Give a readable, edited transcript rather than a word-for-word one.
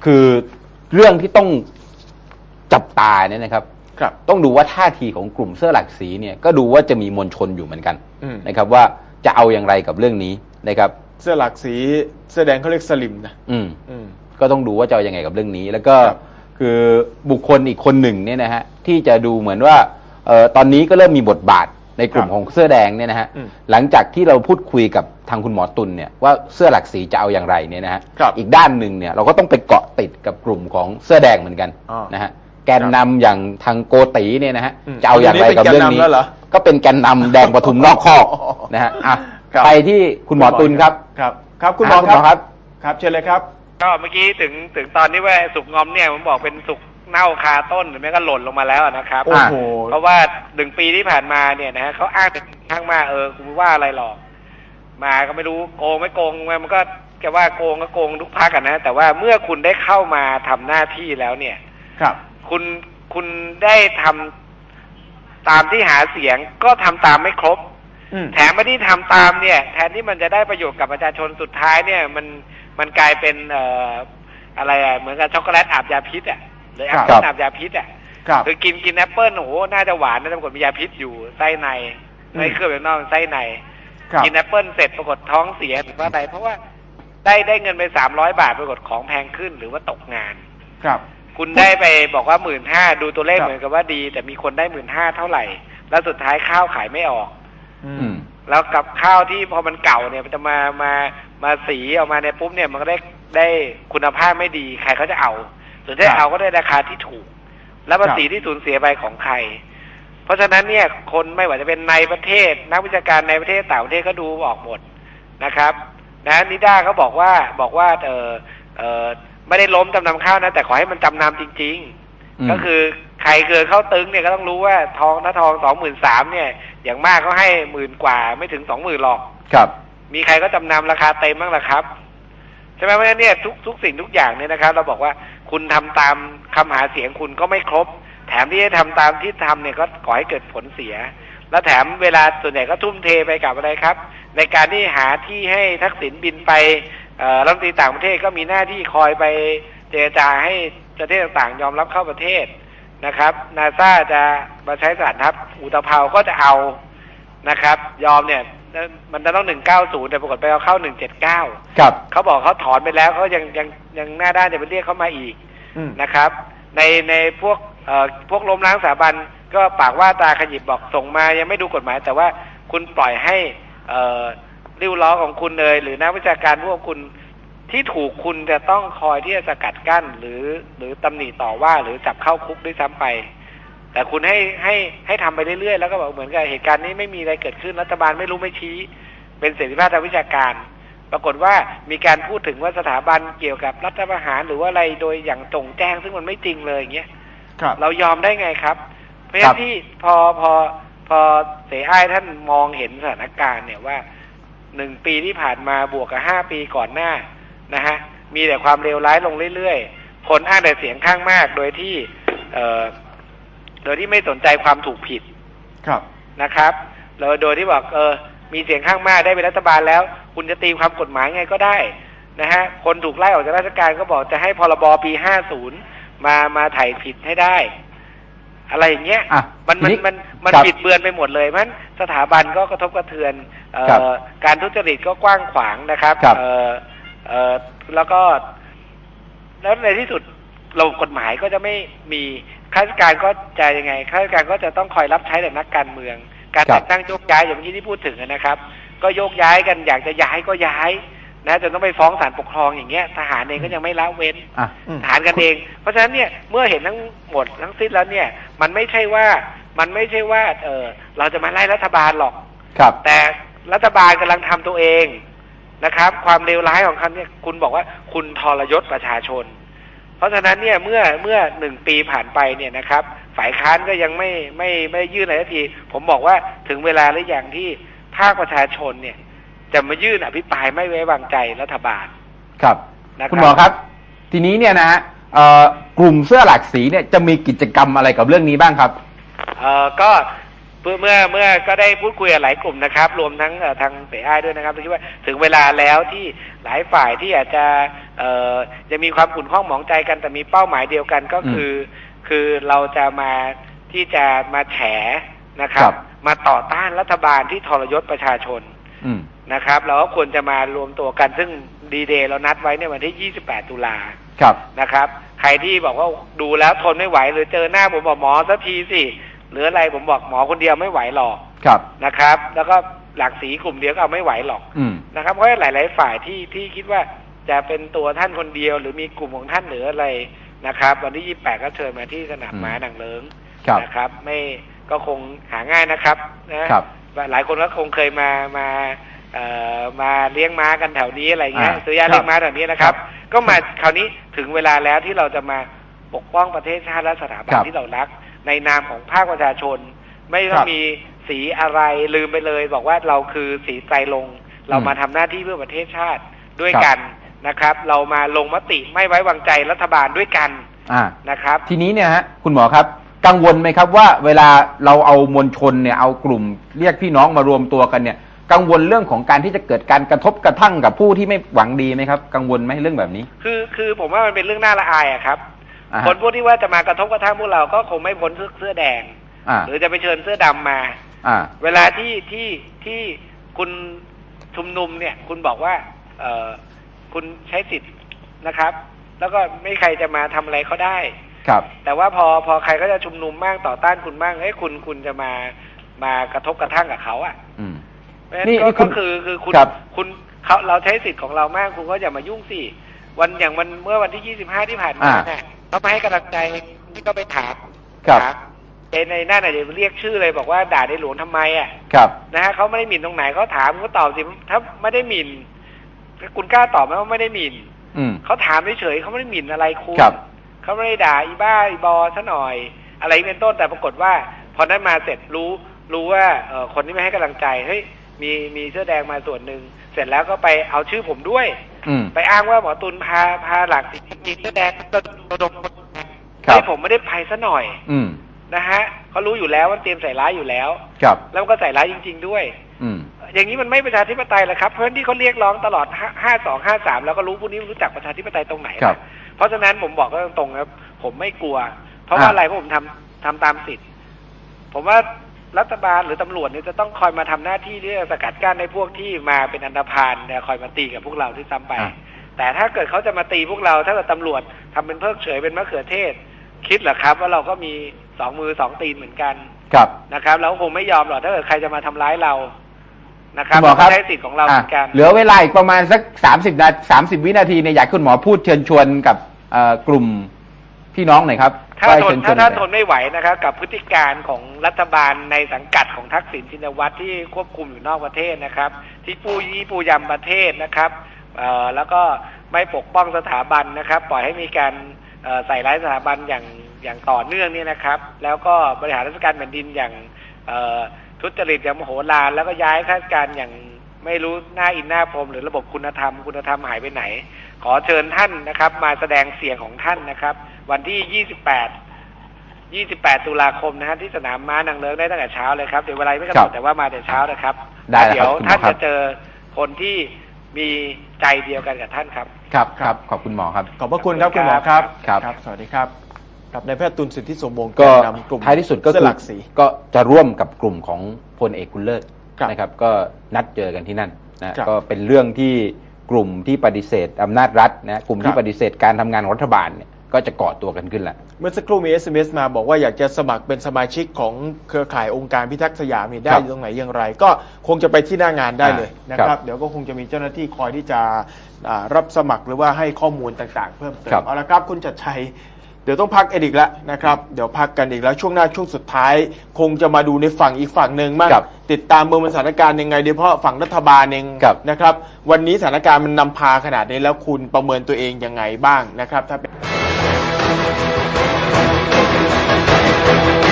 คือเรื่องที่ต้องจับตาเนี่ยนะครับต้องดูว่าท่าทีของกลุ่มเสื้อหลักสีเนี่ยก็ดูว่าจะมีมวลชนอยู่เหมือนกันนะครับว่าจะเอาอย่างไรกับเรื่องนี้นะครับเสื้อหลักสีเสื้อแดงเขาเรียกสลิมนะก็ต้องดูว่าจะเอายังไงกับเรื่องนี้แล้วก็คือบุคคลอีกคนหนึ่งเนี่ยนะฮะที่จะดูเหมือนว่าตอนนี้ก็เริ่มมีบทบาทในกลุ่มของเสื้อแดงเนี่ยนะฮะหลังจากที่เราพูดคุยกับทางคุณหมอตุลเนี่ยว่าเสื้อหลักสีจะเอาอย่างไรเนี่ยนะฮะอีกด้านหนึ่งเนี่ยเราก็ต้องไปเกาะติดกับกลุ่มของเสื้อแดงเหมือนกันนะฮะแกนนำอย่างทางโกติเนี่ยนะฮะจะเอาอย่างไรกับเรื่องนี้ก็เป็นแกนนำแดงปทุมนอกคอกนะฮะไปที่คุณหมอตุลครับครับคุณหมอครับครับเชิญเลยครับก็เมื่อกี้ถึงตอนที่ว่าสุกงอมเนี่ยผมบอกเป็นสุกเน่าคาต้นหรือแม้ก็หล่นลงมาแล้วนะครับเพราะว่า1 ปีที่ผ่านมาเนี่ยนะฮะเขาอ้างเป็นข้างมากกูไม่ว่าอะไรหรอกมาก็ไม่รู้โกงไม่โกงมันก็แกว่าโกงก็โกงทุกพรรคนะแต่ว่าเมื่อคุณได้เข้ามาทำหน้าที่แล้วเนี่ยครับคุณได้ทำตามที่หาเสียงก็ทำตามไม่ครบแถมไม่ได้ทำตามเนี่ยแทนที่มันจะได้ประโยชน์กับประชาชนสุดท้ายเนี่ยมันกลายเป็นอะไรเหมือนกับช็อกโกแลตอาบยาพิษหรือแอปเปิ้ลอาบยาพิษคือกินแอปเปิ้ลโอ้โหน่าจะหวานนะแต่ปรากฏมียาพิษอยู่ไส้ในไม่เคลือบอย่างนอกไส้ในกินแอปเปิ้ลเสร็จปรากฏท้องเสียหรือว่าอะไรเพราะว่าได้เงินไป300 บาทปรากฏของแพงขึ้นหรือว่าตกงานคุณได้ไปบอกว่า15,000ดูตัวเลขเหมือนกับว่าดีแต่มีคนได้15,000เท่าไหร่แล้วสุดท้ายข้าวขายไม่ออกแล้วกับข้าวที่พอมันเก่าเนี่ยมันจะมาสีออกมาในปุ๊บเนี่ยมันก็ได้คุณภาพไม่ดีใครเขาจะเอาส่วนที่เอาก็ได้ราคาที่ถูกแล้วภาษีที่สูญเสียไปของใครเพราะฉะนั้นเนี่ยคนไม่ว่าจะเป็นในประเทศนักวิชาการในประเทศต่างประเทศก็ดูออกหมดนะครับนะนิด้าเขาบอกว่าไม่ได้ล้มจำนำข้าวนะแต่ขอให้มันจำนำจริงๆก็คือใครเคยเข้าตึงเนี่ยก็ต้องรู้ว่าทอง23,000เนี่ยอย่างมากก็ให้10,000 กว่าไม่ถึง20,000หรอกครับมีใครก็จำนำราคาเต็มบ้างล่ะครับใช่ไหมเพราะฉะนั้นเนี่ยทุกสิ่งทุกอย่างเนี่ยนะครับเราบอกว่าคุณทำตามคำหาเสียงคุณก็ไม่ครบแถมที่จะทำตามที่ทำเนี่ยก็ก่อให้เกิดผลเสียแล้วแถมเวลาส่วนใหญ่ก็ทุ่มเทไปกับอะไรครับในการที่หาที่ให้ทักษิณบินไปรัฐมนตรีต่างประเทศก็มีหน้าที่คอยไปเจรจาให้ประเทศต่างๆยอมรับเข้าประเทศนะครับนาซาจะมาใช้สถานทัพอุตภาวก็จะเอานะครับยอมเนี่ยมันจะต้อง190แต่ปรากฏไปเอาเข้า179 ครับเขาบอกเขาถอนไปแล้วเขายังหน้าด้านจะไปเรียกเขามาอีกนะครับในพวกล้มล้างสถาบันก็ปากว่าตาขยิบบอกส่งมายังไม่ดูกฎหมายแต่ว่าคุณปล่อยให้ริ้วล้อของคุณเลยหรือนักวิชาการพวกคุณที่ถูกคุณจะต้องคอยที่จะสกัดกั้นหรือตำหนิต่อว่าหรือจับเข้าคุกด้วยซ้ำไปแต่คุณให้ทำไปเรื่อยๆแล้วก็บอกเหมือนกับเหตุการณ์นี้ไม่มีอะไรเกิดขึ้นรัฐบาลไม่รู้ไม่ชี้เป็นเสรีภาพทางวิชาการปรากฏว่ามีการพูดถึงว่าสถาบันเกี่ยวกับรัฐประหารหรือว่าอะไรโดยอย่างจงแจ้งซึ่งมันไม่จริงเลยอย่างเงี้ยเรายอมได้ไงครับเพราะฉะนั้นที่พอเสอ้ายท่านมองเห็นสถานการณ์เนี่ยว่า1 ปีที่ผ่านมาบวกกับ5 ปีก่อนหน้านะฮะมีแต่ความเลวร้ายลงเรื่อยๆคนอ้างแต่เสียงข้างมากโดยที่ไม่สนใจความถูกผิดนะครับโดยที่บอกมีเสียงข้างมากได้เป็นรัฐบาลแล้วคุณจะตีความกฎหมายไงก็ได้นะฮะคนถูกไล่ออกจากราชการก็บอกจะให้พรบปี50มาไถ่ผิดให้ได้อะไรอย่างเงี้ยมันปิดเบือนไปหมดเลยมันสถาบันก็กระทบกระเทือนการทุจริตก็กว้างขวางนะครับแล้วในที่สุดระบบกฎหมายก็จะไม่มีข้าราชการก็จะยังไงข้าราชการก็จะต้องคอยรับใช้แต่นักการเมืองการแต่งตั้งโยกย้ายอย่างที่พูดถึงนะครับก็โยกย้ายกันอยากจะย้ายก็ย้ายนะจนต้องไปฟ้องศาลปกครองอย่างเงี้ยทหารเองก็ยังไม่ละเว้นทหารกันเองเพราะฉะนั้นเนี่ยเมื่อเห็นทั้งหมดทั้งสิ้นแล้วเนี่ยมันไม่ใช่ว่าเราจะมาไล่รัฐบาลหรอกแต่รัฐบาลกำลังทำตัวเองนะครับความเลวร้ายของเขาเนี่ยคุณบอกว่าคุณทรยศประชาชนเพราะฉะนั้นเนี่ยเมื่อ1 ปีผ่านไปเนี่ยนะครับฝ่ายค้านก็ยังไม่ยื่นอะไรสักทีผมบอกว่าถึงเวลาหรือยังที่ภาคประชาชนเนี่ยจะมายื่นอภิปรายไม่ไว้วางใจรัฐบาลครับคุณหมอครับทีนี้เนี่ยนะกลุ่มเสื้อหลากสีเนี่ยจะมีกิจกรรมอะไรกับเรื่องนี้บ้างครับก็เมื่อก็ได้พูดคุยกับหลายกลุ่มนะครับรวมทั้งทางเสอ้ายด้วยนะครับคิดว่าถึงเวลาแล้วที่หลายฝ่ายที่อาจจะมีความขุ่นข้องหมองใจกันแต่มีเป้าหมายเดียวกันก็คือเราจะมาที่จะมาแฉนะครับมาต่อต้านรัฐบาลที่ทรยศประชาชนนะครับเราก็ควรจะมารวมตัวกันซึ่งดีเดย์เรานัดไว้ในวันที่28 ตุลานะครับใครที่บอกว่าดูแล้วทนไม่ไหวหรือเจอหน้าผมบอกหมอสักทีสิหรืออะไรผมบอกหมอคนเดียวไม่ไหวหรอกนะครับแล้วก็หลักสีกลุ่มเดียวก็เอาไม่ไหวหรอกนะครับเพราะหลายๆฝ่ายที่คิดว่าจะเป็นตัวท่านคนเดียวหรือมีกลุ่มของท่านหรืออะไรนะครับวันที่28ก็เชิญมาที่สนามม้านางเลิ้งนะครับไม่ก็คงหาง่ายนะครับนะหลายคนก็คงเคยมาเลี้ยงม้ากันแถวนี้อะไรเงี้ยซื้อยาเลี้ยงม้าแถวนี้นะครับก็มาคราวนี้ถึงเวลาแล้วที่เราจะมาปกป้องประเทศชาติและสถาบันที่เรารักในนามของภาคประชาชนไม่ต้องมีสีอะไรลืมไปเลยบอกว่าเราคือสีไตรรงค์เรามาทำหน้าที่เพื่อประเทศชาติด้วยกันนะครับเรามาลงมติไม่ไว้วางใจรัฐบาลด้วยกันนะครับทีนี้เนี่ยฮะคุณหมอครับกังวลไหมครับว่าเวลาเราเอามวลชนเนี่ยเอากลุ่มเรียกพี่น้องมารวมตัวกันเนี่ยกังวลเรื่องของการที่จะเกิดการกระทบกระทั่งกับผู้ที่ไม่หวังดีไหมครับกังวลไหมเรื่องแบบนี้คือผมว่ามันเป็นเรื่องน่าละอายอะครับคนพวกที่ว่าจะมากระทบกระทั่งพวกเราก็คงไม่พ้นเสื้อแดงหรือจะไปเชิญเสื้อดำมาเวลาที่คุณชุมนุมเนี่ยคุณบอกว่าคุณใช้สิทธิ์นะครับแล้วก็ไม่ใครจะมาทำอะไรเขาได้แต่ว่าพอใครก็จะชุมนุมมากต่อต้านคุณมากคุณจะมากระทบกระทั่งกับเขาอ่ะนี่ก็คือคุณเราใช้สิทธิ์ของเรามากคุณก็อย่ามายุ่งสิอย่างเมื่อวันที่25ที่ผ่านมาเนี่ยเขามาให้กำลังใจที่ก็ไปถามในหน้าไหนเรียกชื่อเลยบอกว่าด่าในหลวงทำไมอ่ะนะฮะเขาไม่ได้หมิ่นตรงไหนเขาถามเขาตอบสิถ้าไม่ได้หมิ่นคุณกล้าตอบไหมว่าไม่ได้หมิ่นเขาถามเฉยๆเขาไม่ได้หมิ่นอะไรคุณเขาไม่ได้ด่าอีบ้าอีบอซะหน่อยอะไรเป็นต้นแต่ปรากฏว่าพอนั้นมาเสร็จรู้ว่าคนที่ไม่ให้กำลังใจเฮ้ยมีเสื้อแดงมาส่วนหนึ่งเสร็จแล้วก็ไปเอาชื่อผมด้วยไปอ้างว่าหมอตุลพาหลักมีเสื้อแดงระดมให้ผมไม่ได้ไปซะหน่อยนะฮะเขารู้อยู่แล้วว่าเตรียมใส่ร้ายอยู่แล้วแล้วก็ใส่ร้ายจริงๆด้วยอย่างนี้มันไม่ประชาธิปไตยเลยครับเพราะที่เขาเรียกร้องตลอด52 53แล้วก็รู้พวกนี้รู้จักประชาธิปไตยตรงไหนเพราะฉะนั้นผมบอกก็ตรงๆครับผมไม่กลัวเพราะว่าอะไรเพราะผมทำตามสิทธิ์ผมว่ารัฐบาลหรือตำรวจเนี่ยจะต้องคอยมาทำหน้าที่เรื่องสกัดกั้นในพวกที่มาเป็นอันธพาลเนี่ยคอยมาตีกับพวกเราที่ซ้ำไปแต่ถ้าเกิดเขาจะมาตีพวกเราถ้าเกิดตำรวจทำเป็นเพิกเฉยเป็นมะเขือเทศคิดเหรอครับว่าเราก็มี2 มือ 2 ตีนเหมือนกันนะครับเราคงไม่ยอมหรอกถ้าเกิดใครจะมาทำร้ายเรานะครับเราใช้สิทธิ์ของเราเหมือนกันเหลือเวลาอีกประมาณสัก30 วินาทีเนี่ยอยากคุณหมอพูดเชิญชวนกับกลุ่มพี่น้องหน่อยครับถ้าทนไม่ไหวนะครับกับพฤติการของรัฐบาลในสังกัดของทักษิณชินวัตรที่ควบคุมอยู่นอกประเทศนะครับที่ปูยำประเทศนะครับแล้วก็ไม่ปกป้องสถาบันนะครับปล่อยให้มีการใส่ร้ายสถาบันอย่างต่อเนื่องเนี่ยนะครับแล้วก็บริหารราชการแผ่นดินอย่างทุจริตอย่างมโหฬารแล้วก็ย้ายข้าราชการอย่างไม่รู้หน้าอินหน้าพรมหรือระบบคุณธรรมหายไปไหนขอเชิญท่านนะครับมาแสดงเสียงของท่านนะครับวันที่28 ตุลาคมนะฮะที่สนามม้านางเลิ้งได้ตั้งแต่เช้าเลยครับเดี๋ยวเวลาไม่กำหนดแต่ว่ามาแต่เช้านะครับเดี๋ยวท่านจะเจอคนที่มีใจเดียวกันกับท่านครับครับขอบคุณหมอครับขอบพระคุณครับคุณหมอครับสวัสดีครับกับนายแพทย์ตุลสิทธิสมวงศ์ก็นำกลุ่มท้ายที่สุดก็คือก็จะร่วมกับกลุ่มของพลเอกบุญเลิศนะครับก็นัดเจอกันที่นั่นนะก็เป็นเรื่องที่กลุ่มที่ปฏิเสธอำนาจรัฐนะกลุ่มที่ปฏิเสธการทำงานของรัฐบาลเนี่ยก็จะก่อตัวกันขึ้นแล้วเมื่อสักครู่มี SMS มาบอกว่าอยากจะสมัครเป็นสมาชิกของเครือข่ายองค์การพิทักษ์สยามนี่ได้ตรงไหนอย่างไรก็คงจะไปที่หน้างานได้เลยนะครับเดี๋ยวก็คงจะมีเจ้าหน้าที่คอยที่จะรับสมัครหรือว่าให้ข้อมูลต่างๆเพิ่มเติมเอาละครับคุณจัดชัยเดี๋ยวต้องพักอีกแล้วนะครับเดี๋ยวพักกันอีกแล้วช่วงหน้าช่วงสุดท้ายคงจะมาดูในฝั่งอีกฝั่งหนึ่งมากติดตามเมืองสถานการณ์ยังไงโดยเฉพาะฝั่งรัฐบาลเองนะครับวันนี้สถานการณ์มันนำพาขนาดนี้แล้วคุณประเมินตัวเองยังไงบ้างนะครับถ้าเป็น